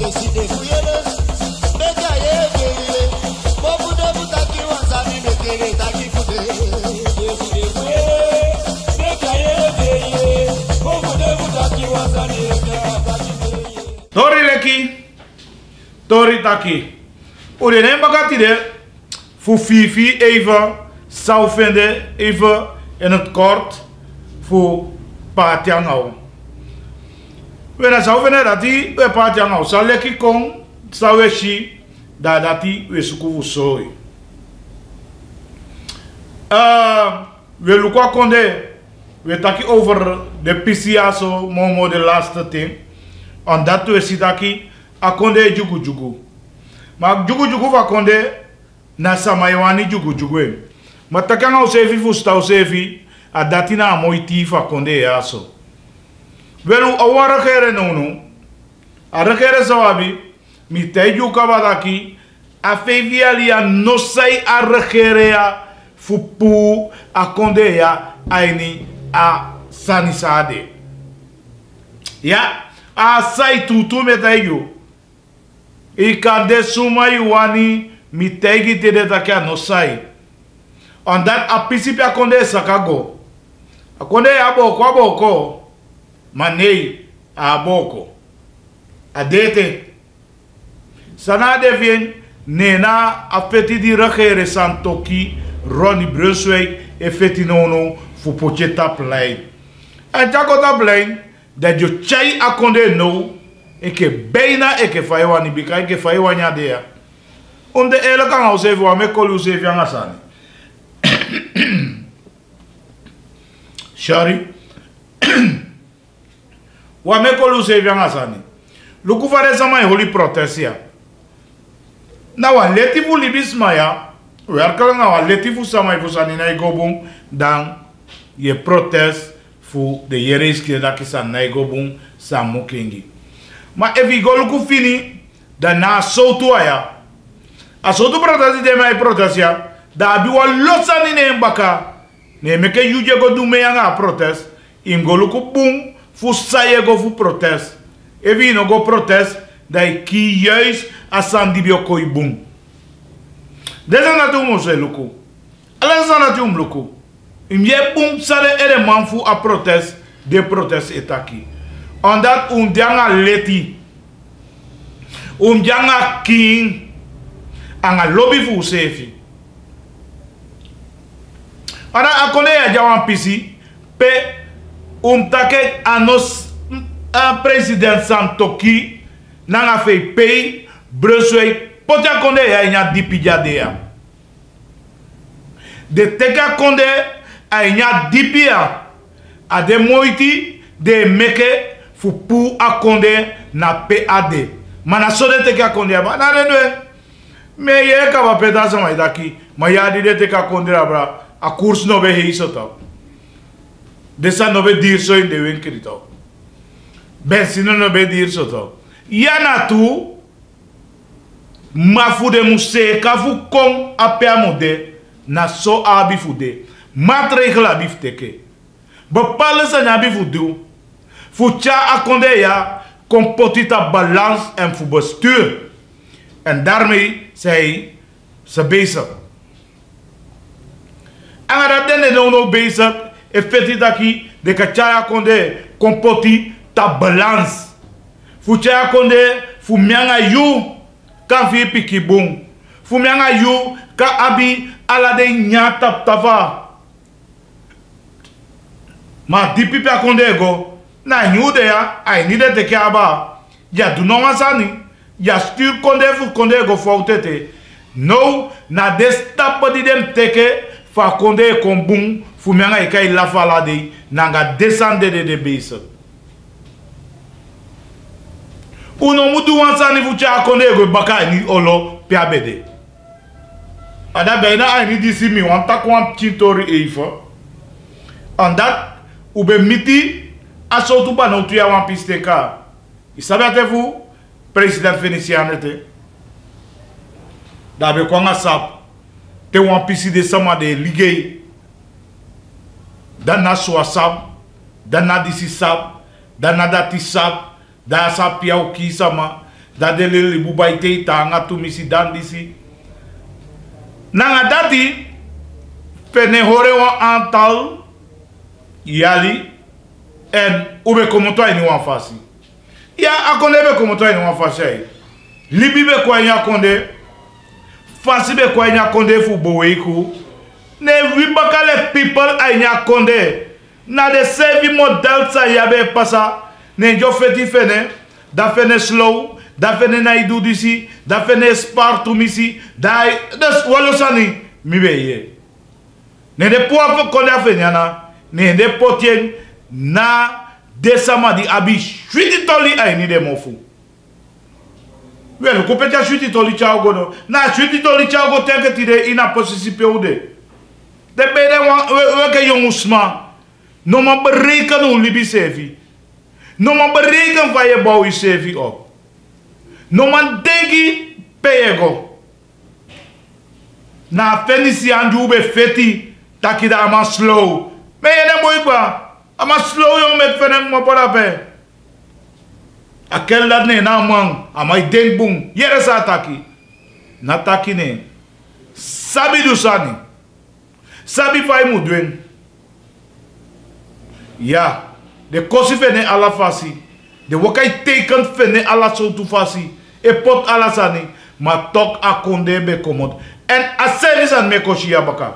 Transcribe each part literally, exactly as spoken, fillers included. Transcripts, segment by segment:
Torileki, Toritaki. Ode nem bagatide, voor Fifi even zou vinden, even in het kort, voor Patiangau. We zou vinden dat die we Patiangau zal leki kon, zou we shi, dat dat die we sukuvu soi. We lukwa konde, we taki over de P C A so momo de laatste thing. Omdat we sitaki akonde jugu jugu. Maar jugu jugu va konde na samayawani jugu jugu. Maar takanga usevi fusta usevi adatina amoiti va konde yaso. Welu awara kere nono. Arakere sawabi mi teju kabadaki afevi alia nosai arakere ya fupu akonde ya aini a sanisade. Ya a sai tutu metayo. E kade suma yuani mitegi te de takia no sai. Omdat a principe akonde sakago. Akonde aboko aboko. Manei aboko. Adete. Sana devien nena afeti di regere santoki Ronnie Brunswijk e feti nono fu pocheta plein. En jakota plein dat je chai akonde no eke bijna eke faiwa ni bika eke faiwa nya dea. Onde ele kan hou zeven wa me kolu zeven anga sani. Sorry. Wa me kolu zeven anga sani. Luku fare sama holy protesia. Na wa letifu libisma ya. Werkala na wa letifu sama ifusani na igobum dan ye protest fu de yereski da kisa na igobum sa mukengi. Ma evi goluku fini da na sotu aya. A sotu protesti de mai protesia da abiwa losani ne mbaka ne meke yuje go dume yanga protest im goluku bum fu saye go fu protest. Evi no go protest da ki juist asan dibio koi bum. Desa na tu mo se luku. Ala sa na tu luku. Im ye bum sale ere manfu a protest de protest etaki. Omdat um dianga leti. Um dianga king. Anga lobby fu sefi. Ana akone ya jawan pisi. Pe um take anos a president Santoki. Nanga fe pay. Brunswijk. Pota konde ya inya dipija dea. De teka konde a inya dipia. A de moiti de meke fu pu a konde na P A D. Mana sode teka konde ya ba. Na renwe. Me ye ka ba peta sama idaki. Ma ya di de teka konde ya bra. A koers no be hei sota. Desa no be dir so in de winkri to. Ben sino no be dir sota. Ya na tu. Ma fude muse ka fu kon ape amode na so abi fude maatregelen abi fteke bepalen ze na abi fudu fucha akonde ya compotita balans en fu bestuur en daarmee zij ze bezig en dat dene no no bezig e feti daki de kacha akonde compotita balans fucha akonde fu mianga yu kan fi piki bung. Fumianga yu ka abi ala de nya tap tava. Ma dipi pe akonde go. Na nyu de ya, ai ni de teke aba. Ya du no masani. Ya stuur konde fu konde go fautete. No, na destap di dem teke fa konde kon bung. Fumianga e kai la fala de. Nanga descende de de base. Uno mudu wansani fucha akonde go baka ni olo pe abede. Ada bena ai ni disi mi wanta kwam chintori eifa. Andat ube miti asotu ba no tuya wan pisteka. Isabate fu president Venetian te. Da be kwanga sap te wan pisi de sama de ligei. Dan na so sap, dan na disi sap, dan na dati sap. Da sa piau ki sama dat de lili bubaite tanga tu misi dan disi. Nanga dati fene hore wan aantal yali en ube komoto ni wan fasi. Ya akonde be komoto ni wan fasi. Libi be kwa nya konde fasi be kwa nya konde fu boweku. Ne wibakale people ay nya konde na de sevi model sa yabe pasa ne jo feti fene da fene slow da fene na idu disi da fene spartu misi da des walosani mi beye ne de po konde afenyana ne de potien na de samadi abi shwiti toli ay ni de mofu wel ko petia shwiti toli chao godo na shwiti toli chao go teke tide ina posisipe ude de bede we ke jong Usman no man berekenen hoe libi sevi no man berekenen van je bouw je sevi op no man denki peyego na fenisi anju be feti takida ama slow me yene boy ba ama slow yo met fenen mo para pe akel dat ne na man ama denk bung yere sa taki na taki ne sabi du sani sabi fay mu dwen ya de kosi fene ala fasi de wakai teken fene ala so tu fasi e pot ala sani ma tok akonde be komot en a service an me koshi ya baka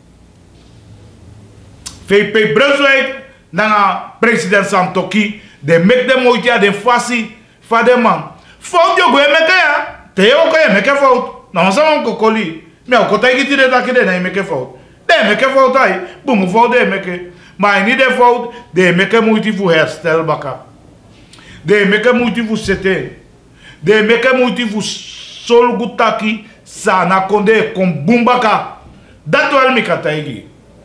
fei pe Brunswick na president Santoki de make them moitia de fasi fa de man faut yo go emeke ya te yo ko emeke faut na sama ko koli me ko tai ki tire ta ki de na emeke faut de meke fout ai, boom fout de meke. Maar niet de fout, de meke moeite voor herstel baka. De meke moeite voor sete. De meke moeite voor sol gutaki sana konde kon boom baka. Dat wel meka taigi.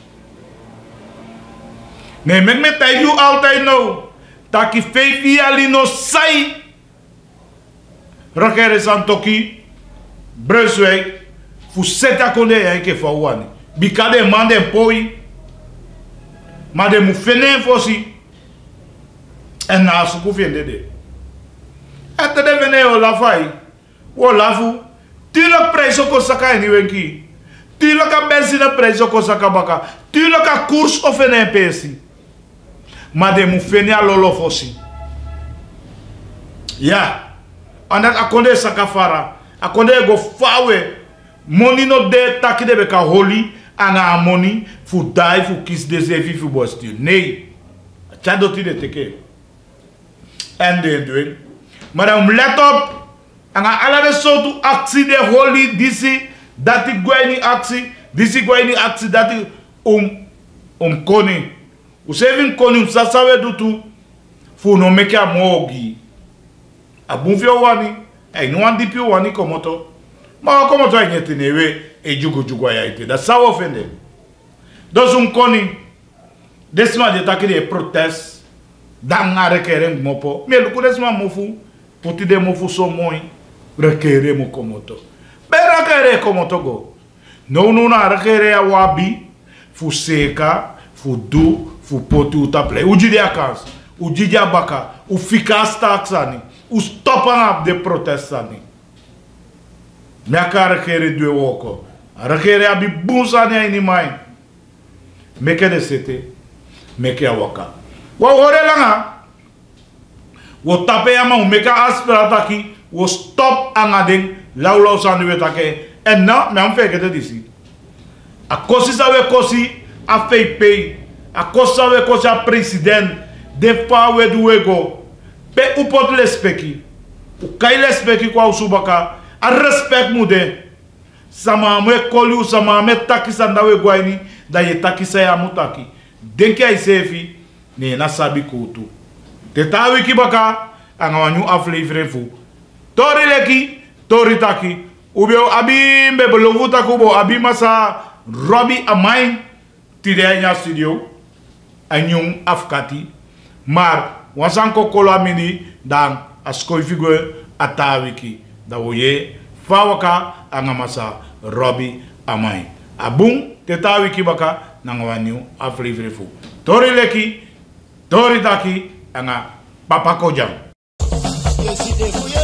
Ne mek me taigi altijd nou. Taki feifi alino sai. Rakere Santoki, Brunswick, voor seta konde ya ke fawani. Bikade mande poi, maar de moet vinden voor si. En na su vinden de. En te de vene o la fai, o la fu. Tilo preso ko saka ni wenki. Tilo ka benzina preso ko saka baka. Tilo ka koers of en pesi. Maar de moet vinden a lolo voor si. Ja. En dat akonde saka fara, akonde go fawe. Money no de taki de beka holy. Anga money fu die fu kiss de zevi fu bosti. Nee. Chadoti de teke. En de doen. Maar dan let op. Anga ala de sotu actie de holy disi. Dat ik gweni actie. Disi gweni actie dat ik um um koni. Usevin koni um sasawe dutu. Fu no meke a mogi. A bunfio wani. Ei no andi pio wani komoto. Maar komoto ai nyete newe. E jugo jugo ya ite. Da sa ofende. Dos um koni. Desma de takiri e protest. Danga rekere mopo. Me luku desma mofu. Puti de mofu so moi. Rekere mo komoto. Be rekere komoto go. No no na rekere ya wabi. Fu seka. Fu du. Fu poti utaple. Uji de akans. Uji de abaka. U fika staksani. U stopan up de protest sani. Me aka rekere dwe woko. Rekere abi bunsa ni ni mai. Meke de sete. Meke awaka. Wa hore langa. Wo tape yama u meka aspirata ki. Wo stop angading. Lau lau sanu wetake. En na me am feke te disi. A kosi sawe kosi. A fei pei. A kosi sawe kosi a president. De fa we duwego. Pe u pot lespeki. U kai lespeki kwa usubaka. A respect mude. Sama me koli sama me taki sandawe gwaini da ye taki sa ya mutaki. Denki ai sefi ne na sabi kutu. Te tawi ki baka anga wanyu aflevering fu. Torileki, toritaki. Ubeo abi mbe belovuta kubo abi masa Robbie Amain tide nya studio anyung afkati. Maar wasanko kolo mini dan askoi figure atawiki. Da woye fawaka angamasa Robbie Amain. Abung teta wiki baka nangawaniu aflivre fu. Torileki, toritaki anga papa kojang.